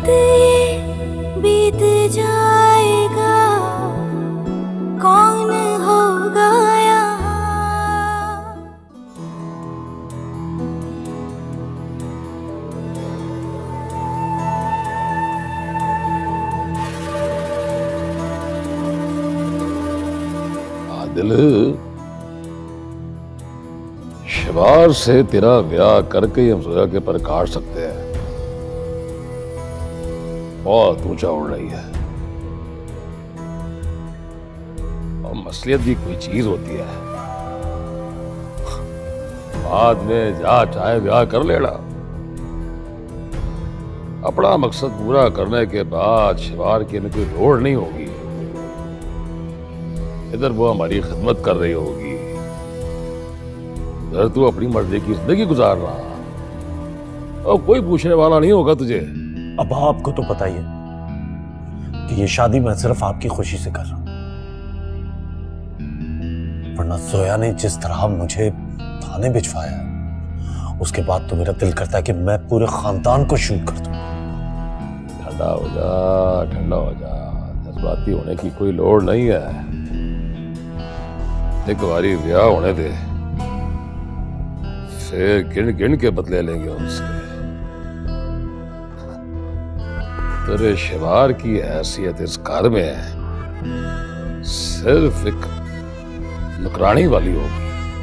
ये बीत जाएगा, कौन होगा यहाँ। आदिल, शिवार से तेरा ब्याह करके ही हम सोया के पर काट सकते हैं। बहुत ऊंचा उड़ रही है और मसलियत भी कोई चीज होती है। बाद में जा चाहे ब्याह कर लेना, अपना मकसद पूरा करने के बाद शिवार की कोई लोड़ नहीं होगी। इधर वो हमारी खिदमत कर रही होगी, इधर तू अपनी मर्जी की जिंदगी गुजार रहा और कोई पूछने वाला नहीं होगा तुझे। अब आपको तो पता ही है कि ये शादी मैं सिर्फ आपकी खुशी से कर रहा हूं, वरना जोया ने जिस तरह मुझे थाने भिजवाया उसके बाद तो मेरा दिल करता है कि मैं पूरे खानदान को शूट कर दूं। ठंडा हो जा, ठंडा हो जा, जज्बाती होने की कोई लोड़ नहीं है। एक बारी ब्याह होने दे, फिर गिन गिन के बदले लेंगे उनसे। तेरे शिवार की हैसियत इस घर में है सिर्फ एक नुकरानी वाली होगी।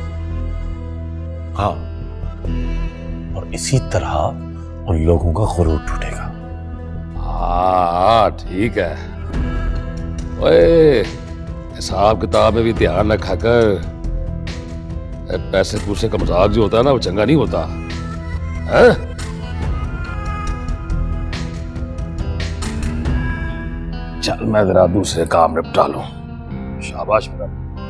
हाँ, और इसी तरह उन लोगों का गुरूर टूटेगा। हाँ ठीक है। ओए, हिसाब किताब में भी ध्यान रखा कर। पैसे पूसे का मजाक जो होता है ना, वो चंगा नहीं होता है? चल मैं जरा दूसरे काम निपटा लूं। शाबाश मेरा।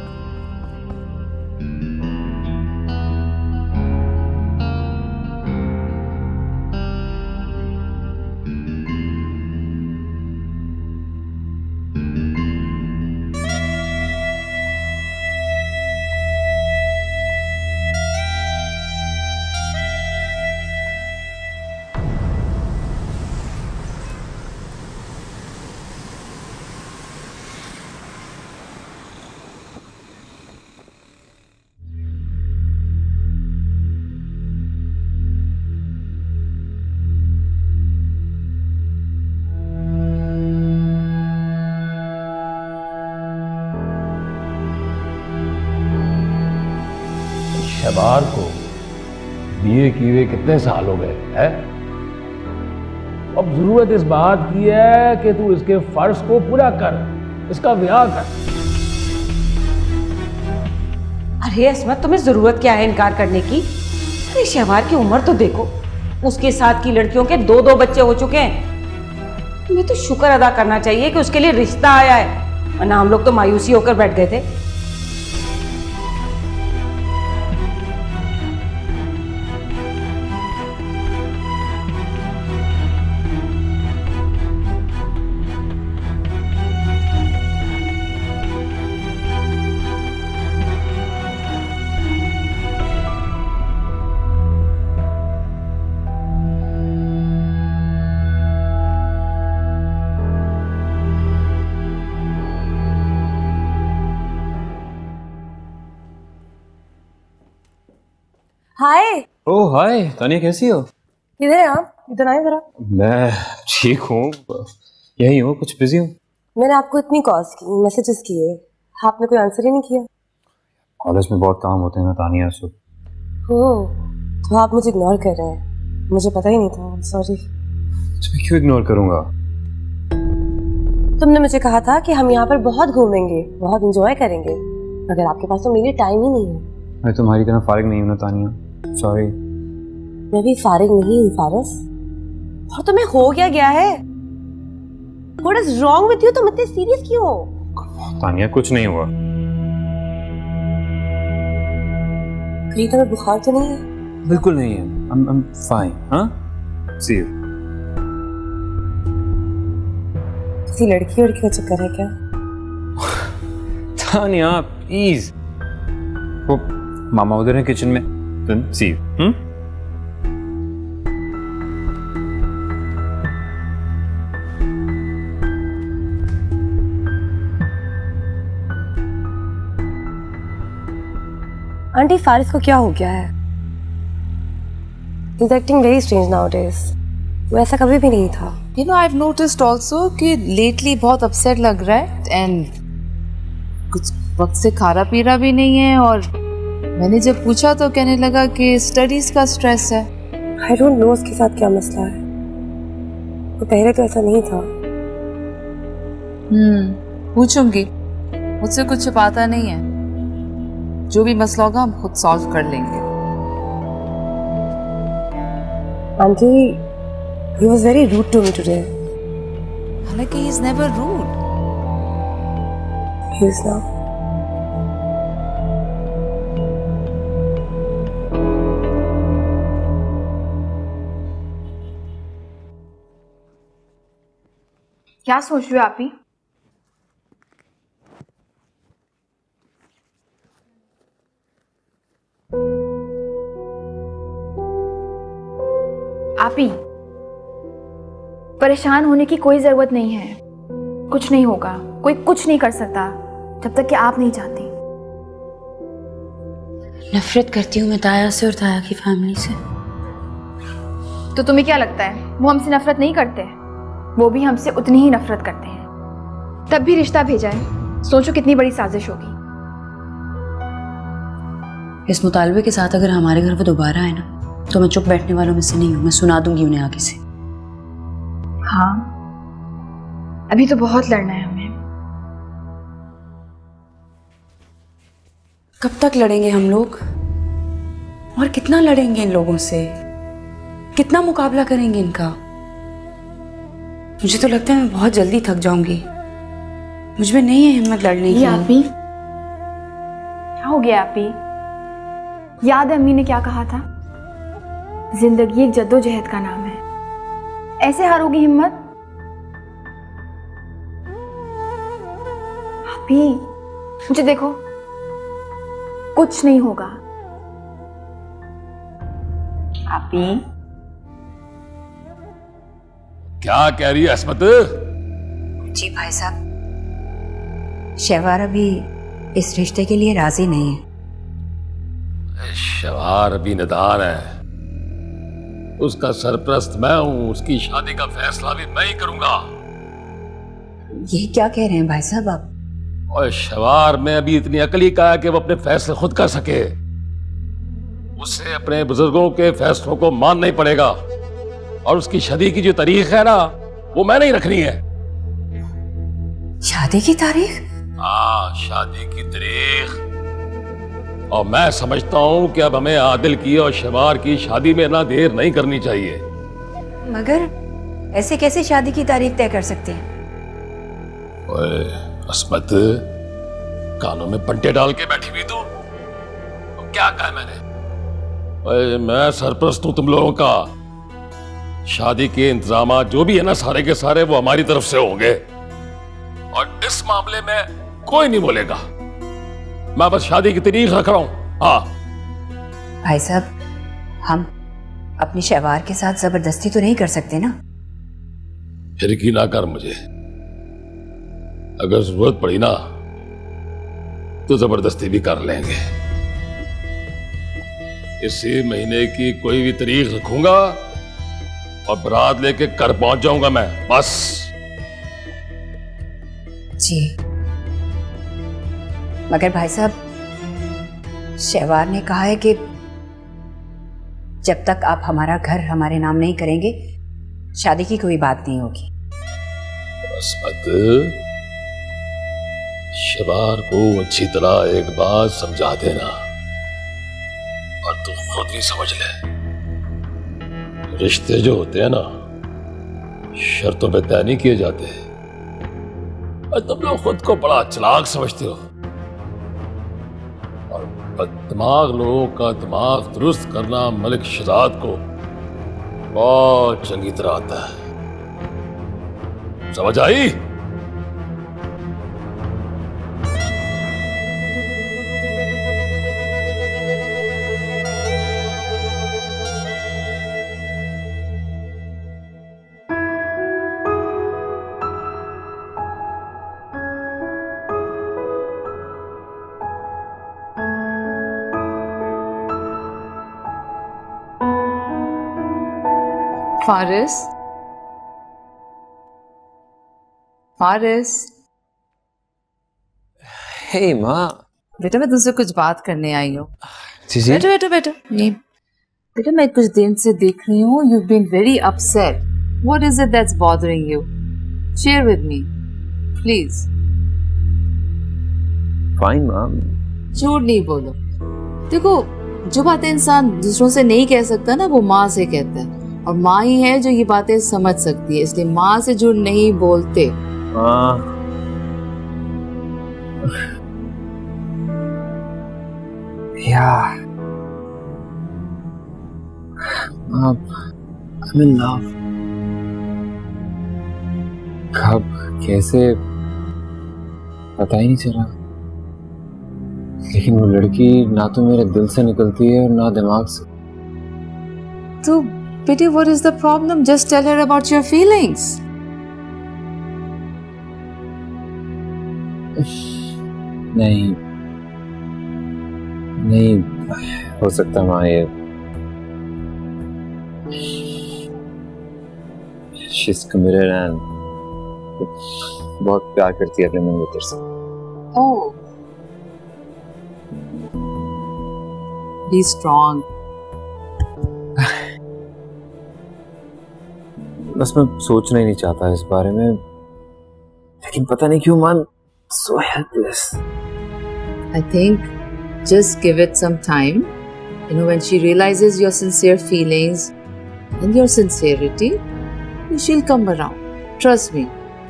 शबार को बीए किए हुए कितने साल हो गए हैं? अब जरूरत इस बात की है कि तू इसके फर्ज को पूरा कर, इसका ब्याह कर। अरे अस्मत, तुम्हें जरूरत क्या है इनकार करने की? अरे शहवार की उम्र तो देखो, उसके साथ की लड़कियों के 2-2 बच्चे हो चुके हैं। तुम्हें तो शुक्र अदा करना चाहिए कि उसके लिए रिश्ता आया है, वरना हम लोग तो मायूसी होकर बैठ गए थे। हाय। ओह हाय तानिया, कैसी हो? किधर है आप? इधर आए जरा। मैं ठीक हूँ, यही हूँ, कुछ बिजी हूँ। मैंने आपको इतनी कॉल्स की, मैसेजेस किए, आपने कोई आंसर ही नहीं किया। कॉलेज में बहुत काम होते हैं ना तानिया, सो हो तो आप मुझे इग्नोर कर रहे हैं, मुझे पता ही नहीं था। सॉरी। तुम्हें क्यों इग्नोर करूंगा? तुमने मुझे कहा था कि हम यहाँ पर बहुत घूमेंगे, बहुत एंजॉय करेंगे, मगर आपके पास तो मेरे लिए टाइम ही नहीं है। मैं तुम्हारी तरह फारिग नहीं हूँ ना तानिया, सॉरी। मैं भी फारिग नहीं हूँ फारस। और तुम्हें हो क्या गया है? What is wrong with you? तुम इतने सीरियस क्यों हो? तानिया कुछ नहीं हुआ। कहीं तुम्हें बुखार तो नहीं है? बिल्कुल नहीं है, I'm fine, हाँ? See you. किसी लड़की का चक्कर है क्या? तानिया प्लीज, वो मामा उधर है किचन में, तुम सी यू। आंटी फारिस को क्या हो गया है? He's acting very strange nowadays. वो ऐसा कभी भी नहीं था. You know, I've noticed also कि lately बहुत upset लग रहा है and कुछ वक्त से खारा पीरा भी नहीं है, और मैंने जब पूछा तो कहने लगा कि स्टडीज का स्ट्रेस है. I don't know उसके साथ क्या मसला है. वो पहले तो ऐसा नहीं था. पूछूंगी, मुझसे कुछ छिपाता नहीं है. जो भी मसला होगा हम खुद सॉल्व कर लेंगे. Aunty, he was very rude to me today. हालांकि he is never rude. He is now. क्या सोच रहे हो आप ही? आप ही, परेशान होने की कोई जरूरत नहीं है. कुछ नहीं होगा, कोई कुछ नहीं कर सकता जब तक कि आप नहीं चाहती. नफरत करती हूँ मैं ताया से और ताया की फैमिली से. तो तुम्हें क्या लगता है वो हमसे नफरत नहीं करते? वो भी हमसे उतनी ही नफरत करते हैं. तब भी रिश्ता भेजा है. सोचो कितनी बड़ी साजिश होगी. इस मुतालबे के साथ अगर हमारे घर वो दोबारा आए ना, तो मैं चुप बैठने वालों में से नहीं हूँ. मैं सुना दूंगी उन्हें आगे से. हाँ, अभी तो बहुत लड़ना है हमें. कब तक लड़ेंगे हम लोग? और कितना लड़ेंगे इन लोगों से? कितना मुकाबला करेंगे इनका? मुझे तो लगता है मैं बहुत जल्दी थक जाऊंगी. मुझ में नहीं है हिम्मत लड़ने की. आप ही, क्या हो गया आप ही? याद है अम्मी ने क्या कहा था? जिंदगी एक जद्दोजहद का नाम है. ऐसे हारोगी हिम्मत? आप ही, मुझे देखो, कुछ नहीं होगा. आप ही, क्या कह रही है अस्मत? जी भाई साहब, शहवार अभी इस रिश्ते के लिए राजी नहीं है. शहवार अभी नादान है. उसका सरप्रस्त मैं हूं. उसकी शादी का फैसला भी मैं ही करूंगा. ये क्या कह रहे हैं भाई साहब आप? और शहवार में अभी इतनी अकल ही का है कि वो अपने फैसले खुद कर सके. उसे अपने बुजुर्गों के फैसलों को मानना ही पड़ेगा. और उसकी शादी की जो तारीख है ना, वो मैंने ही रखनी है. शादी की तारीख? हाँ, शादी की तारीख. और मैं समझता हूं कि अब हमें आदिल की और शहवार की शादी में ना देर नहीं करनी चाहिए. मगर ऐसे कैसे शादी की तारीख तय कर सकते हैं? ओए अस्मत, कानों में पंटे डाल के बैठी हुई तू. तो क्या कहा मैंने? ओए, मैं सरप्रस्त हूं तुम लोगों का. शादी के इंतजाम जो भी है ना, सारे के सारे वो हमारी तरफ से होंगे. और इस मामले में कोई नहीं बोलेगा. मैं बस शादी की तारीख रख रहा हूं. हाँ भाई साहब, हम अपनी शहवार के साथ जबरदस्ती तो नहीं कर सकते ना? फिर की ना कर मुझे. अगर जरूरत पड़ी ना तो जबरदस्ती भी कर लेंगे. इसी महीने की कोई भी तारीख रखूंगा और बारात लेके घर पहुंच जाऊंगा मैं. बस. जी, मगर भाई साहब, शहवार ने कहा है कि जब तक आप हमारा घर हमारे नाम नहीं करेंगे, शादी की कोई बात नहीं होगी. अस्मत, शहवार को अच्छी तरह एक बात समझा देना. और तू खुद भी समझ ले, रिश्ते जो होते हैं ना, शर्तों पे तय नहीं किए जाते. और तुम लोग खुद को बड़ा चालाक समझते हो. और बददिमाग लोगों का दिमाग दुरुस्त करना मलिक शहजाद को बहुत चंगी तरह आता है. समझ आई? फारिस, फारिस। हे माँ। बेटा मैं तुझसे कुछ बात करने आई हूँ। जी जी। बैठो बैठो बैठो। नहीं बेटा, मैं कुछ दिन से देख रही हूँ you've been very upset. What is it that's bothering you? Share with me, please. Fine माँ। झूठ नहीं बोलो। देखो, जो बातें इंसान दूसरों से नहीं कह सकता ना, वो माँ से कहता है, और माँ ही है जो ये बातें समझ सकती है, इसलिए माँ से झूठ नहीं बोलते। यार I'm in love. कब कैसे पता ही नहीं चला, लेकिन वो लड़की ना तो मेरे दिल से निकलती है और ना दिमाग से। तो बेटे, what is the problem? Just tell her about your feelings. नहीं हो सकता माँ, ये She's committed and बहुत प्यार करती है अपने मंगेतर से। Oh, be strong. बस मैं सोचना ही नहीं चाहता इस बारे में, लेकिन पता नहीं क्यों man, so helpless. I think just give it some time. You know, when she realizes your sincere feelings and your sincerity, she'll come around. Trust me.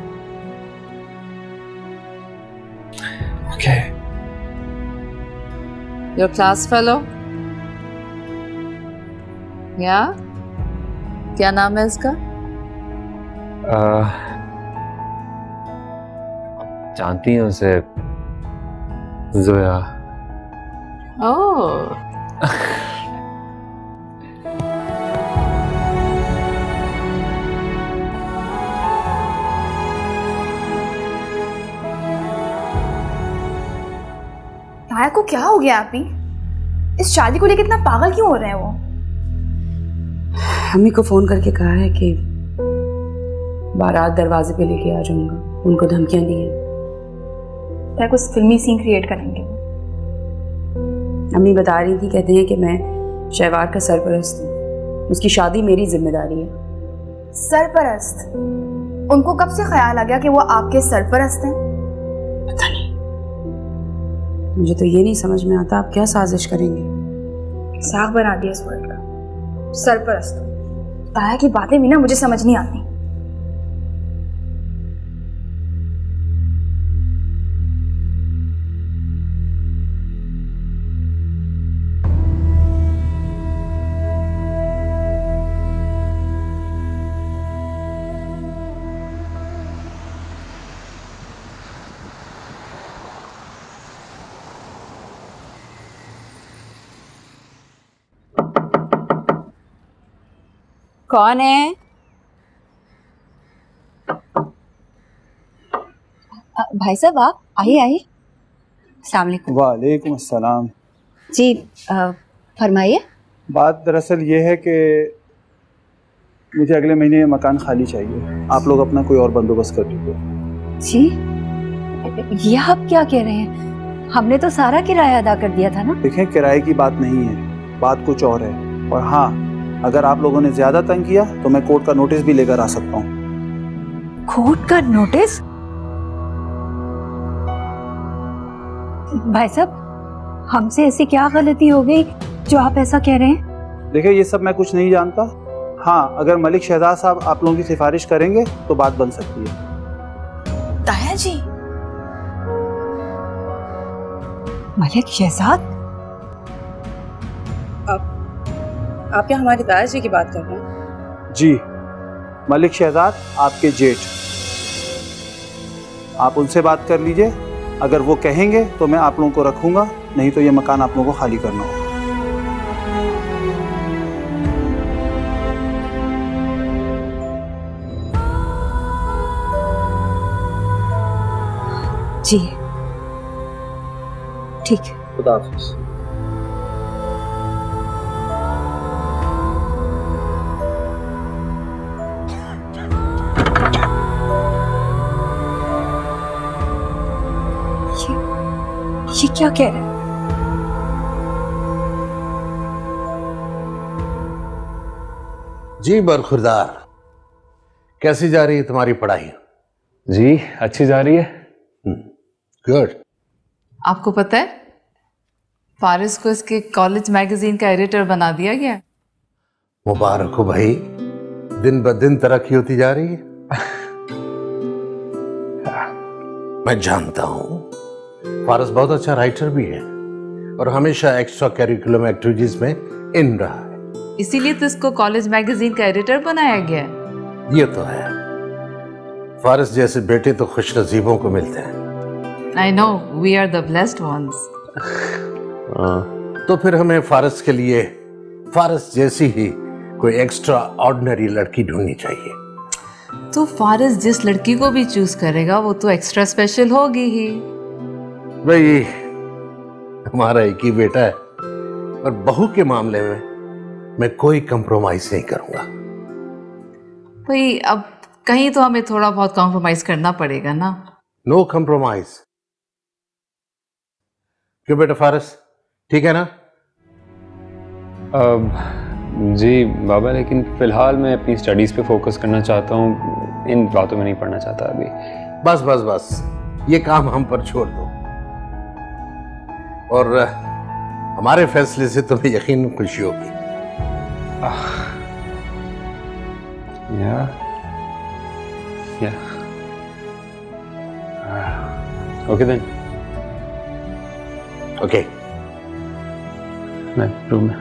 Okay. Your class fellow? Yeah? क्या नाम है इसका? जानती हैं उसे? Zoya. Oh. ताया को क्या हो गया आपी? इस शादी को लेकर इतना पागल क्यों हो रहे हैं वो? अम्मी को फोन करके कहा है कि बारात दरवाजे पे लेके आ जाऊंगा, उनको धमकियां दी हैं। ताया कुछ फिल्मी सीन क्रिएट करेंगे। अम्मी बता रही थी, कहते हैं कि मैं शहवार का सरपरस्त हूँ, उसकी शादी मेरी जिम्मेदारी है। सरपरस्त? उनको कब से ख्याल आ गया कि वो आपके सरपरस्त हैं? पता नहीं, मुझे तो ये नहीं समझ में आता आप क्या साजिश करेंगे। साग बना दिया इस वर्ड का, सरपरस्त। ताया की बातें भी ना मुझे समझ नहीं आती। कौन है? भाई साहब आप आइए आइए। अस्सलाम वालेकुम। वालेकुम अस्सलाम। जी फरमाइए। बात दरअसल ये है कि मुझे अगले महीने ये मकान खाली चाहिए, आप लोग अपना कोई और बंदोबस्त कर लीजिए। जी ये आप क्या कह रहे हैं? हमने तो सारा किराया अदा कर दिया था ना। देखें, किराए की बात नहीं है, बात कुछ और है। और हाँ, अगर आप लोगों ने ज्यादा तंग किया तो मैं कोर्ट का नोटिस भी लेकर आ सकता हूँ। कोर्ट का नोटिस? भाई साहब हमसे ऐसी क्या गलती हो गई जो आप ऐसा कह रहे हैं? देखिए, ये सब मैं कुछ नहीं जानता। हाँ, अगर मलिक शहजाद साहब आप लोगों की सिफारिश करेंगे तो बात बन सकती है। ताया जी? मलिक शहजाद? आप क्या हमारे ताया जी की बात कर रहे हैं? जी, मलिक शहजाद आपके जेठ। आप उनसे बात कर लीजिए, अगर वो कहेंगे तो मैं आप लोगों को रखूंगा, नहीं तो ये मकान आप लोगों को खाली करना होगा। जी ठीक है। खुदा हाफिज़। ये क्या कह रहे हैं? जी बरखुरदार, कैसी जा रही है तुम्हारी पढ़ाई? जी अच्छी जा रही है। गुड। आपको पता है फारिस को इसके कॉलेज मैगजीन का एडिटर बना दिया गया। मुबारक हो भाई, दिन ब दिन तरक्की होती जा रही है। मैं जानता हूं फारिस बहुत अच्छा राइटर भी है और हमेशा एक्स्ट्रा करिकुलम एक्टिविटीज में इन रहा है, इसीलिए तो इसको कॉलेज मैगजीन का एडिटर बनाया गया है। ये तो है। फारिस जैसे बेटे तो खुश नसीबों को मिलते हैं। I know, we are the blessed ones. तो फिर हमें फारिस के लिए फारिस जैसी ही कोई एक्स्ट्रा ऑर्डिनरी लड़की ढूंढनी चाहिए। तो फारिस जिस लड़की को भी चूज करेगा वो तो एक्स्ट्रा स्पेशल होगी ही। भाई हमारा एक ही बेटा है और बहू के मामले में मैं कोई कंप्रोमाइज नहीं करूंगा। भाई अब कहीं तो हमें थोड़ा बहुत कॉम्प्रोमाइज करना पड़ेगा ना। No compromise. क्यों बेटा फारिस, ठीक है ना? जी बाबा, लेकिन फिलहाल मैं अपनी स्टडीज पे फोकस करना चाहता हूँ, इन बातों में नहीं पढ़ना चाहता अभी। बस बस बस, ये काम हम पर छोड़ दो और हमारे फैसले से तुम्हें यकीन खुशी होगी। Okay then. ओके, मैं रूम में।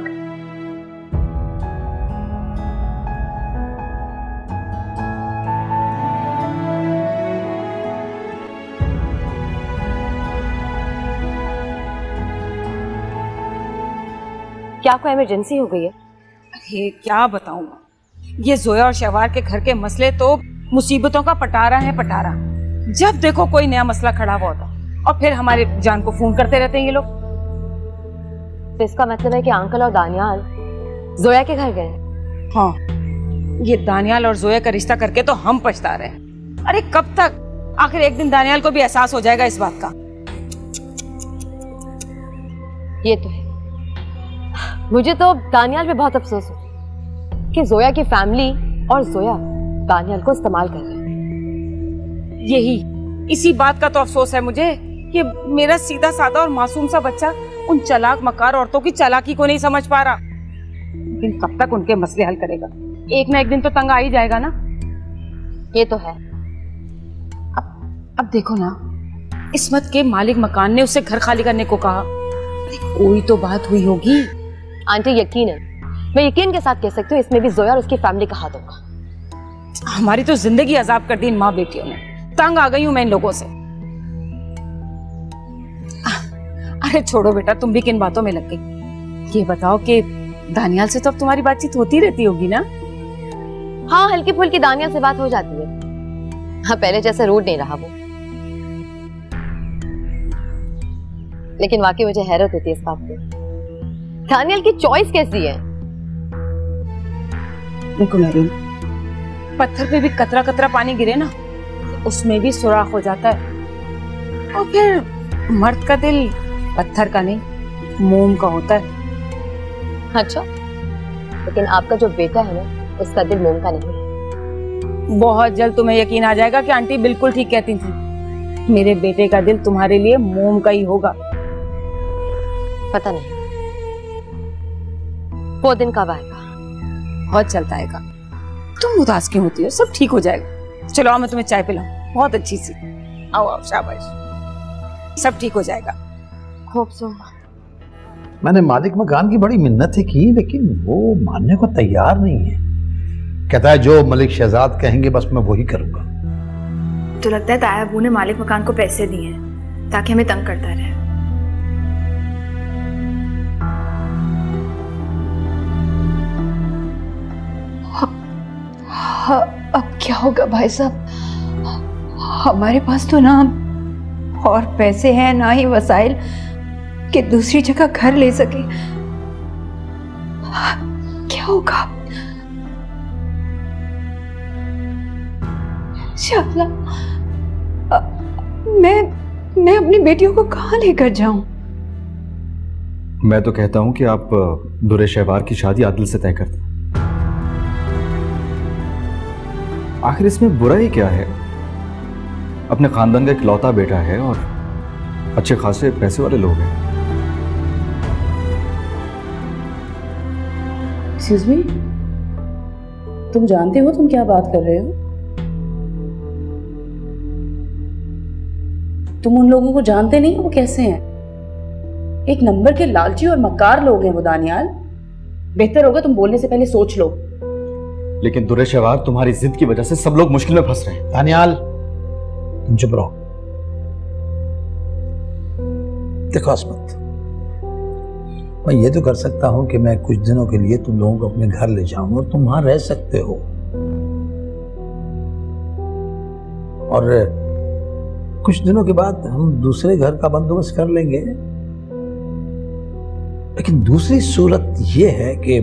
क्या कोई इमरजेंसी हो गई है? अरे क्या बताऊं, ये जोया और शहवार के घर के मसले तो मुसीबतों का पटारा है पटारा। जब देखो कोई नया मसला खड़ा हुआ होता और फिर हमारे जान को फोन करते रहते हैं ये लोग। तो इसका मतलब है कि अंकल और दानियाल जोया के घर गए? हाँ, ये दानियाल और जोया का रिश्ता करके तो हम पछता रहे हैं। अरे कब तक? आखिर एक दिन दानियाल को भी एहसास हो जाएगा इस बात का। ये तो है। मुझे तो दानियाल पे बहुत अफसोस है कि जोया की फैमिली और जोया दानियाल को इस्तेमाल कर रहे हैं। यही इसी बात का तो अफसोस है मुझे कि मेरा सीधा साधा और मासूम सा बच्चा उन चालाक मकार औरतों की चालाकी को नहीं समझ पा रहा। लेकिन कब तक उनके मसले हल करेगा? एक ना एक दिन तो तंग आ ही जाएगा ना। ये तो है। अब देखो ना, इस्मत के मालिक मकान ने उससे घर खाली करने को कहा। कोई तो बात हुई होगी। आंटी यकीनन, मैं यकीन के साथ कह सकती हूँ इसमें भी जोया और उसकी फैमिली का हाथ होगा। हमारी तो जिंदगी अजाब कर दी इन माँ बेटियों ने। तंग आ गई हूं मैं इन लोगों से। अरे छोड़ो बेटा, तुम भी किन बातों में लग गई। ये बताओ कि दानियाल से तो अब तुम्हारी बातचीत होती रहती होगी ना? हाँ, हल्की फुल्की दानियाल से बात हो जाती है। हाँ, पहले जैसे रूड नहीं रहा वो। लेकिन वाकई मुझे हैरत होती है इस बात पे, दानियाल की चॉइस कैसी है? देखो मेरी, पत्थर पे भी कतरा कतरा पानी गिरे ना, उसमें भी सुराख हो जाता है। और फिर मर्द का दिल पत्थर का नहीं, मोम का होता है। अच्छा, लेकिन आपका जो बेटा है ना, उसका दिल मोम का नहीं है। बहुत जल्द तुम्हें यकीन आ जाएगा कि आंटी बिल्कुल ठीक कहती थी। मेरे बेटे का दिल तुम्हारे लिए मोम का ही होगा। पता नहीं वो दिन कब आएगा। बहुत जल्द आएगा। तुम उदास क्यों होती हो? सब ठीक हो जाएगा। चलो आओ, मैं तुम्हें चाय पिलाऊं, बहुत अच्छी सी। आओ आओ, शाबाश, सब ठीक हो जाएगा। Hope so. मैंने मालिक मकान की बड़ी मिन्नतें की, लेकिन वो मानने को तैयार नहीं है। कहता है जो मलिक शहजाद कहेंगे बस मैं वही करूंगा। तो लगता है ताया अबू ने मालिक मकान को पैसे दिए हैं ताकि हमें तंग करता रहे। अब क्या होगा भाई साहब? हमारे पास तो ना और पैसे हैं ना ही वसाइल कि दूसरी जगह घर ले सके। क्या होगा? इंशाअल्लाह मैं अपनी बेटियों को कहाँ लेकर जाऊं? मैं तो कहता हूं कि आप दुर्रे शहवार की शादी आदिल से तय कर दें। आखिर इसमें बुरा ही क्या है? अपने खानदान का इकलौता बेटा है और अच्छे खासे पैसे वाले लोग हैं। एक्सक्यूज मी, तुम जानते हो तुम क्या बात कर रहे हो? तुम उन लोगों को जानते नहीं हो वो कैसे हैं? एक नंबर के लालची और मक्कार लोग हैं वो दानियाल। बेहतर होगा तुम बोलने से पहले सोच लो। लेकिन दुर्रे शहवार, तुम्हारी जिद की वजह से सब लोग मुश्किल में फंस रहे हैं। दानियाल तुम चुप रहो। देखो अस्मत, मैं ये तो कर सकता हूं कि मैं कुछ दिनों के लिए तुम लोगों को अपने घर ले जाऊं और तुम वहां रह सकते हो, और कुछ दिनों के बाद हम दूसरे घर का बंदोबस्त कर लेंगे। लेकिन दूसरी सूरत यह है कि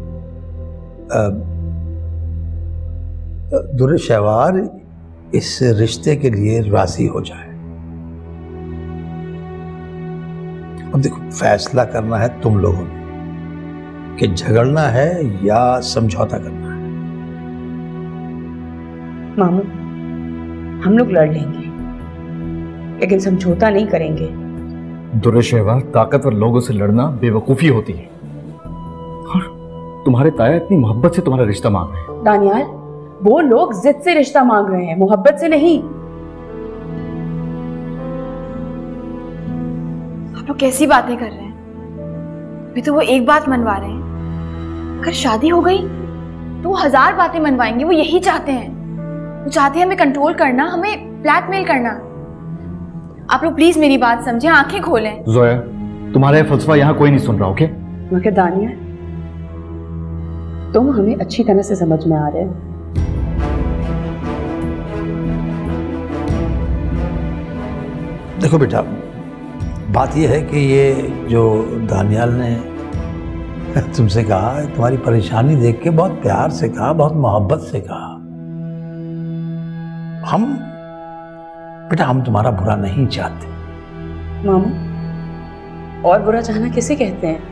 दुर्रे शहवार इस रिश्ते के लिए राजी हो जाए। अब देखो, फैसला करना है तुम लोगों ने कि झगड़ना है या समझौता करना है। मामू, हम लोग लड़ लेंगे लेकिन समझौता नहीं करेंगे। दुर्रे शहवार, ताकतवर लोगों से लड़ना बेवकूफी होती है। और तुम्हारे ताया इतनी मोहब्बत से तुम्हारा रिश्ता मांग रहे हैं। दानियाल, वो लोग जिद से रिश्ता मांग रहे हैं, मोहब्बत से नहीं। आप लोग कैसी बातें कर रहे हैं? अभी तो वो एक बात मनवा रहे हैं, अगर शादी हो गई तो वो 1000 बातें मनवाएंगे। वो यही चाहते हैं, वो चाहते हैं हमें कंट्रोल करना, हमें ब्लैकमेल करना। आप लोग प्लीज मेरी बात समझें, आंखें खोलें। जोया, तुम्हारा ये फलसफा यहाँ कोई नहीं सुन रहा, ओके? मगर दानियाल, तुम हमें अच्छी तरह से समझ में आ रहे हो। देखो बेटा, बात यह है कि ये जो दानियाल ने तुमसे कहा, तुम्हारी परेशानी देख के बहुत प्यार से कहा, बहुत मोहब्बत से कहा। हम तुम्हारा बुरा नहीं चाहते। मामू, और बुरा चाहना किसे कहते हैं?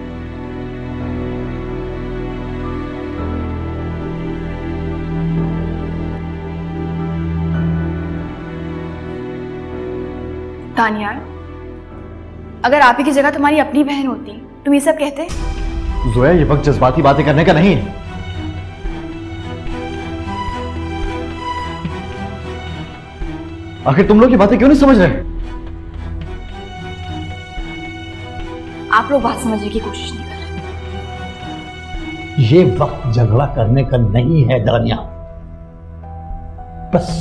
दानियाल, अगर आप ही की जगह तुम्हारी अपनी बहन होती तुम ये सब कहते? जोया, ये वक्त जज्बाती बातें करने का नहीं है। आखिर तुम लोग ये बातें क्यों नहीं समझ रहे? आप लोग बात समझने की कोशिश नहीं कर रहे। ये वक्त झगड़ा करने का नहीं है दानिया। बस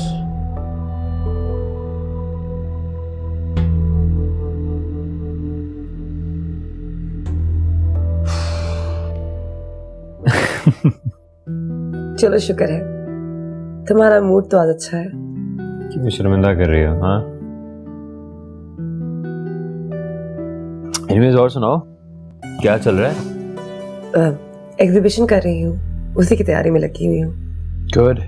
चलो, शुक्र है तुम्हारा मूड तो आज अच्छा है। क्यों शर्मिंदा कर रही हो? हाँ, एनीवेज, और सुनाओ, क्या चल रहा है? एग्जीबिशन कर रही हूँ, उसी की तैयारी में लगी हुई हूँ। गुड।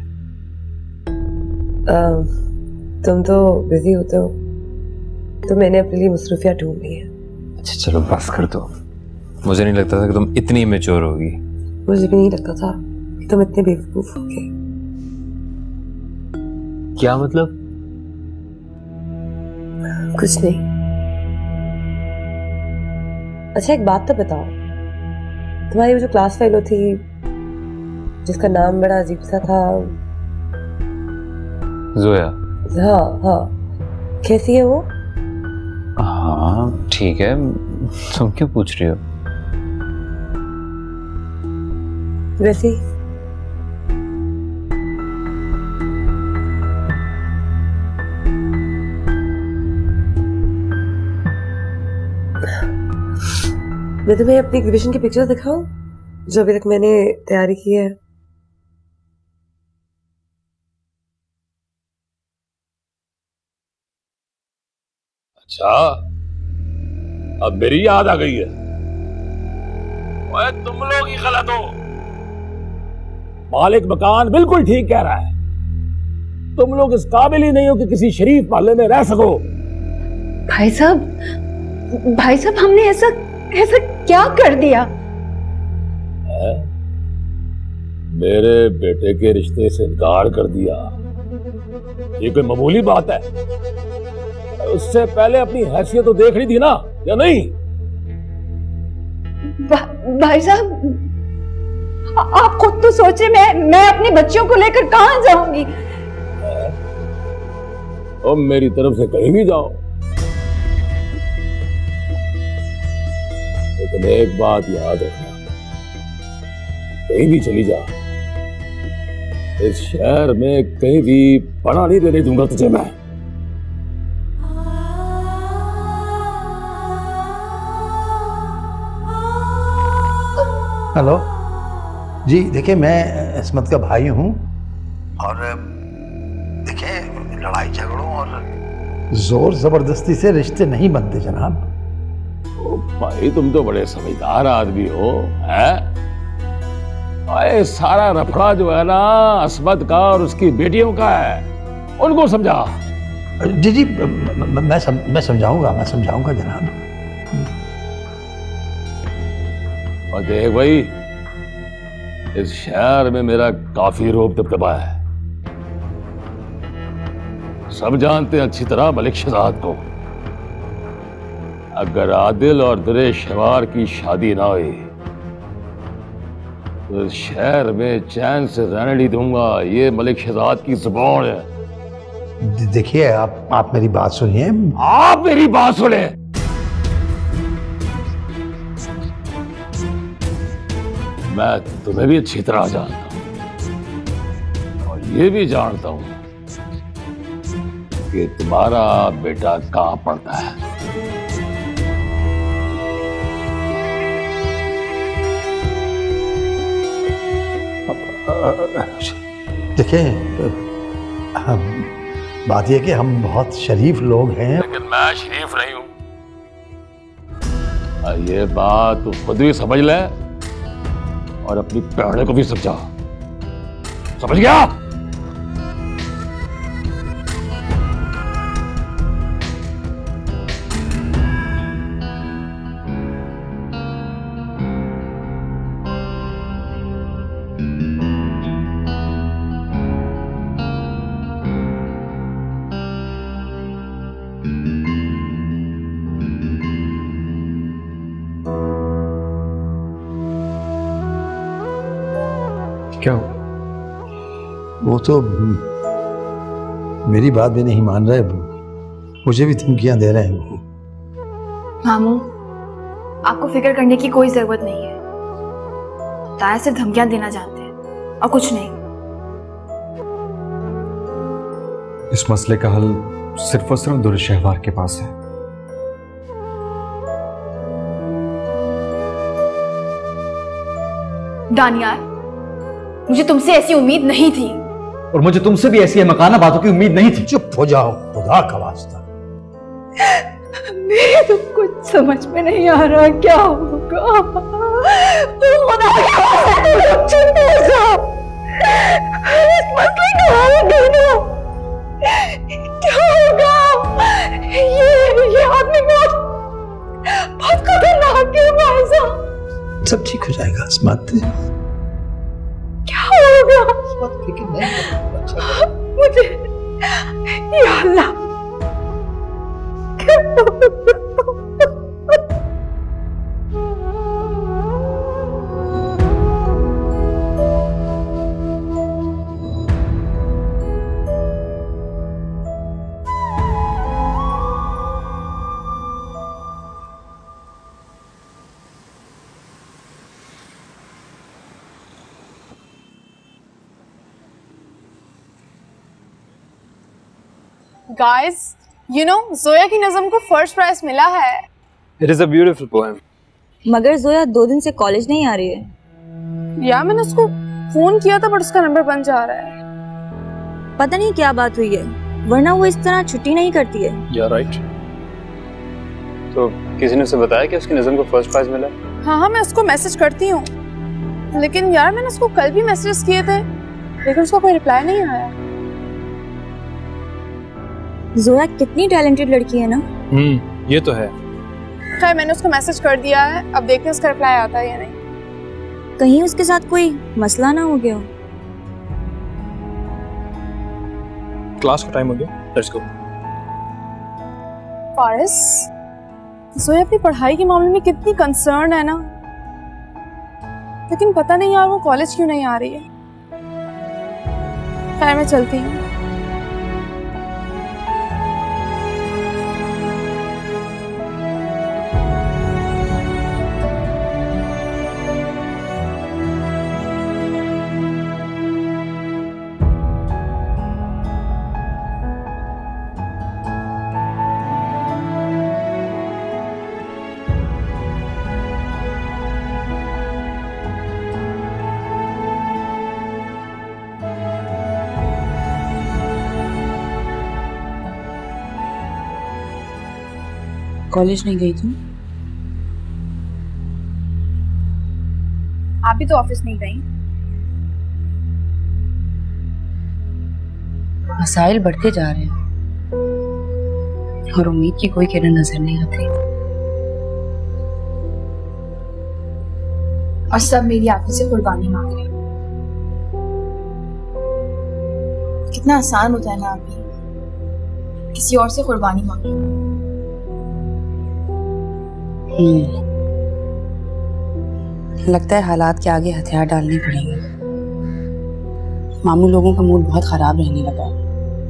तुम तो बिजी होते हो, तो मैंने अपने लिए मसरूफियात ढूंढ ली है। अच्छा चलो बस कर दो, मुझे नहीं लगता था कि तुम इतनी मैच्योर होगी। मुझे भी नहीं लगता था कि तुम इतने बेवकूफ होगे। क्या मतलब? कुछ नहीं। अच्छा, एक बात तो बताओ, तुम्हारी वो जो क्लास फेलो थी जिसका नाम बड़ा अजीब सा था, जोया? हाँ हाँ, कैसी है वो? हाँ ठीक है, तुम क्यों पूछ रही हो? वैसी मैं तुम्हें अपनी एग्जीबिशन की पिक्चर्स दिखाऊं जो अभी तक मैंने तैयारी की है। अच्छा, अब मेरी याद आ गई है। ओए, तुम लोग ही गलत हो। मालिक मकान बिल्कुल ठीक कह रहा है। तुम लोग इस काबिल ही नहीं हो कि किसी शरीफ मोहल्ले में रह सको। भाई साहब हमने ऐसा क्या कर दिया? मेरे बेटे के रिश्ते से इनकार कर दिया, ये कोई मामूली बात है? उससे पहले अपनी हैसियत तो देख रही थी ना, या नहीं? भाई साहब आप खुद तो सोचे, मैं अपने बच्चों को लेकर कहां जाऊंगी? और मेरी तरफ से कहीं भी जाओ, लेकिन एक बात याद रखना, कहीं भी चली जा, इस शहर में कहीं भी पना नहीं देने दूंगा तुझे मैं। हेलो जी, देखिए मैं इस्मत का भाई हूँ और देखिए लड़ाई झगड़ों और जोर जबरदस्ती से रिश्ते नहीं बनते जनाब। ओ भाई, तुम तो बड़े समझदार आदमी हो, हैं? अरे सारा रफड़ा जो है ना अस्मत का और उसकी बेटियों का है, उनको समझा। जी जी मैं समझाऊंगा जनाब। और देख भाई, इस शहर में मेरा काफी रोब दबदबा है, सब जानते हैं अच्छी तरह मलिक शहजाद को। अगर आदिल और दरे शवार की शादी ना हुई तो इस शहर में चैन से रहने नहीं दूंगा, ये मलिक शहजाद की जुबान है। देखिए आप मेरी बात सुनिए। आप मेरी बात सुने। मैं तुम्हें भी अच्छी तरह जानता हूं और ये भी जानता हूं कि तुम्हारा बेटा कहां पढ़ता है। देखिए बात यह कि हम बहुत शरीफ लोग हैं, लेकिन मैं शरीफ नहीं हूं, ये बात तू खुद भी समझ ले और अपनी प्यारे को भी समझा। समझ गया? क्या? वो तो मेरी बात भी नहीं मान रहे, मुझे भी धमकियां दे रहे हैं वो। मामू, आपको फिक्र करने की कोई जरूरत नहीं है। ताया सिर्फ धमकियां देना जानते हैं और कुछ नहीं। इस मसले का हल सिर्फ और सिर्फ दुर्र शहवार के पास है। दानियाल, मुझे तुमसे ऐसी उम्मीद नहीं थी। और मुझे तुमसे भी ऐसी मकाना बातों की उम्मीद नहीं थी। चुप हो जाओ, खुदा का वास्ता। मेरे तो कुछ समझ में नहीं आ रहा क्या होगा। खुदा का वास्ता चुप हो जाओ। इस मसले का हल ढूंढो। क्या होगा? ये आदमी बहुत खतरनाक है भाई साहब। सब ठीक हो जाएगा अस्मत। क्या होगा? मुझे या अल्लाह, Guys, you know, जोया की नज़म को फर्स्ट प्राइज मिला है। It is a beautiful poem. मगर जोया 2 दिन से कॉलेज नहीं आ रही है। यार मैंने उसको फोन किया था, बट उसका नंबर बंद जा रहा है। पता नहीं क्या बात हुई है, वरना वो इस तरह छुट्टी नहीं करती है। Yeah, right. तो किसी ने उसे बताया कि उसकी नज़म को फर्स्ट प्राइज मिला? हाँ, मैं उसको मैसेज करती हूँ, लेकिन यार मैंने उसको कल भी मैसेज किए थे, लेकिन उसका कोई रिप्लाई नहीं आया। जोया कितनी टैलेंटेड लड़की है ना। ये तो है। खैर मैंने उसको मैसेज कर दिया है, अब देखते हैं उसका रिप्लाई आता है या नहीं। कहीं उसके साथ कोई मसला ना हो गया हो। क्लास का टाइम हो गया, लेट्स गो। फारिस, जोया अपनी पढ़ाई के मामले में कितनी कंसर्न है ना, लेकिन पता नहीं यार वो कॉलेज क्यों नहीं आ रही है। खैर मैं चलती हूँ। कॉलेज नहीं गई तुम? आप भी तो ऑफिस नहीं गई। मसाइल बढ़ते जा रहे हैं और उम्मीद की कोई किरण नजर नहीं आती। और सब मेरी आंखों से कुर्बानी मांग रहे हैं। कितना आसान होता है ना आप भी किसी और से कुर्बानी मांगना। लगता है हालात के आगे हथियार डालने पड़ेंगे। मामू लोगों का मूड बहुत खराब रहने लगा है।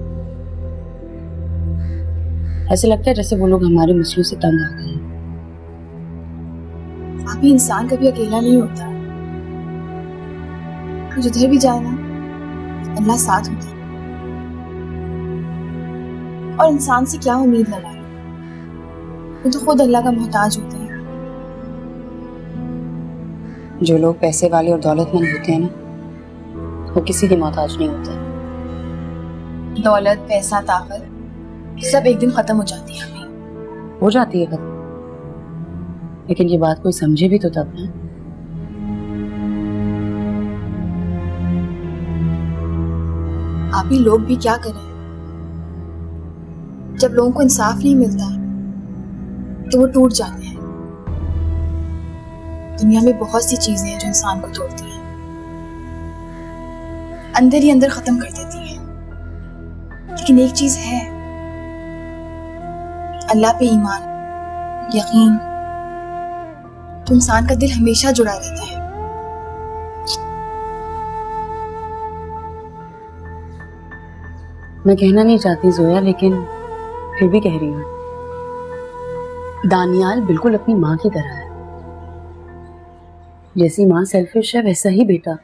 ऐसे लगता है जैसे वो लोग हमारे मसलों से तंग आ गए हैं। अभी इंसान कभी अकेला नहीं होता, जिधर भी जाए ना अल्लाह साथ होता है। और इंसान से क्या उम्मीद लगाए, वो तो खुद अल्लाह का मोहताज होता है। जो लोग पैसे वाले और दौलतमंद होते हैं ना, वो किसी के मोहताज नहीं होते। दौलत, पैसा, ताकत सब एक दिन खत्म हो जाती है। हमें हो जाती है खत्म, लेकिन ये बात कोई समझे भी तो तब ना। आप ही लोग भी क्या करें, जब लोगों को इंसाफ नहीं मिलता तो वो टूट जाते हैं। दुनिया में बहुत सी चीजें हैं जो इंसान को तोड़ती हैं, अंदर ही अंदर खत्म कर देती हैं। लेकिन एक चीज है, अल्लाह पे ईमान, यकीन, तो इंसान का दिल हमेशा जुड़ा रहता है। मैं कहना नहीं चाहती जोया, लेकिन फिर भी कह रही हूँ। दानियाल बिल्कुल अपनी माँ की तरह है। जैसी माँ सेल्फिश है, वैसा ही बेटा।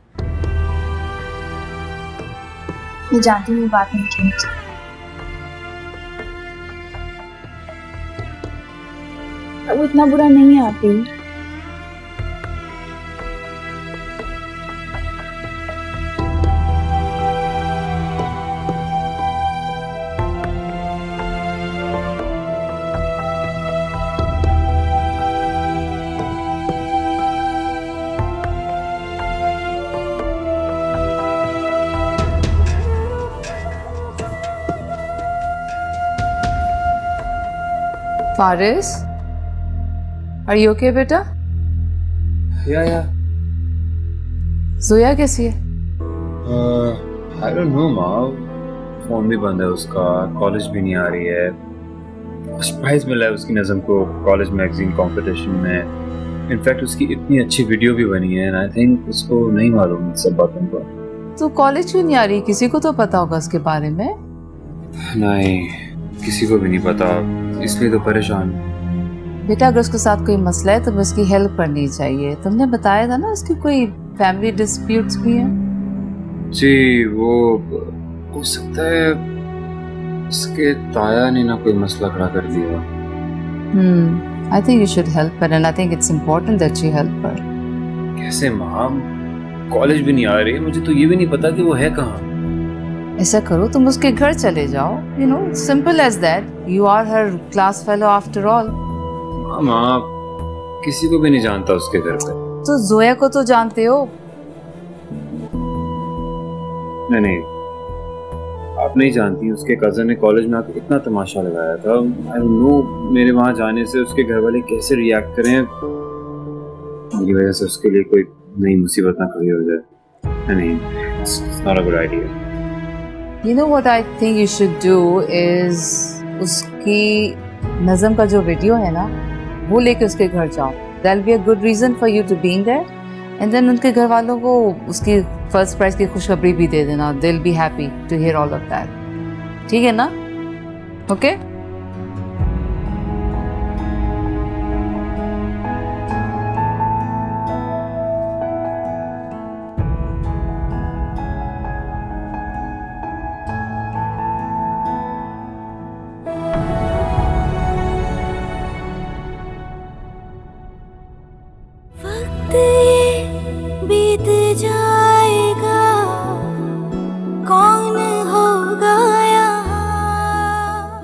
मैं जानती हूँ बात नहीं कहनी चाहिए, वो इतना बुरा नहीं है। आप ही फारिस, आर यू ओके बेटा? या जोया कैसी है? आई डोंट नो माँ, फोन भी बंद है उसका, कॉलेज भी नहीं आ रही है। प्राइज मिला है उसकी नज़म को कॉलेज मैगजीन कंपटीशन में। इनफैक्ट उसकी इतनी अच्छी वीडियो भी बनी है, एंड आई थिंक उसको नहीं मालूम सब बातों का। तो कॉलेज क्यों नहीं आ रही? किसी को तो पता होगा उसके बारे में। नहीं, किसी को भी नहीं पता, इसलिए तो परेशान। बेटा अगर उसके साथ कोई मसला है तो उसकी हेल्प करनी चाहिए। तुमने बताया था ना उसके कोई फैमिली डिस्प्यूट्स भी हैं। जी, वो हो सकता है उसके ताया ने ना कोई मसला खड़ा कर दिया। I think you should help her, and I think it's important that you help her. कैसे माँ? कॉलेज भी नहीं आ रही है, मुझे तो ये भी नहीं पता कि वो है कहाँ। ऐसा करो, तुम उसके घर चले जाओ। You know, simple as that. You are her class fellow after all. माँ, किसी को भी नहीं जानता उसके घर पे। तो जोया को तो जानते हो। नहीं, आप नहीं जानती, उसके कज़न ने कॉलेज में आकर इतना तमाशा लगाया था। आई डोंट नो मेरे वहाँ जाने से उसके घर वाले कैसे रिएक्ट करें, मेरी वजह से उसके लिए कोई नई मुसीबत ना खड़ी हो जाए। नहीं, it's not a good idea. You know what I think you should do is उसकी नज़म का जो वीडियो है ना वो लेके उसके घर जाओ। That'll be a good reason for you to being there. And then उनके घर वालों को उसकी फर्स्ट प्राइज की खुशखबरी भी दे देना। They'll be happy to hear all of that. ठीक है ना? Okay?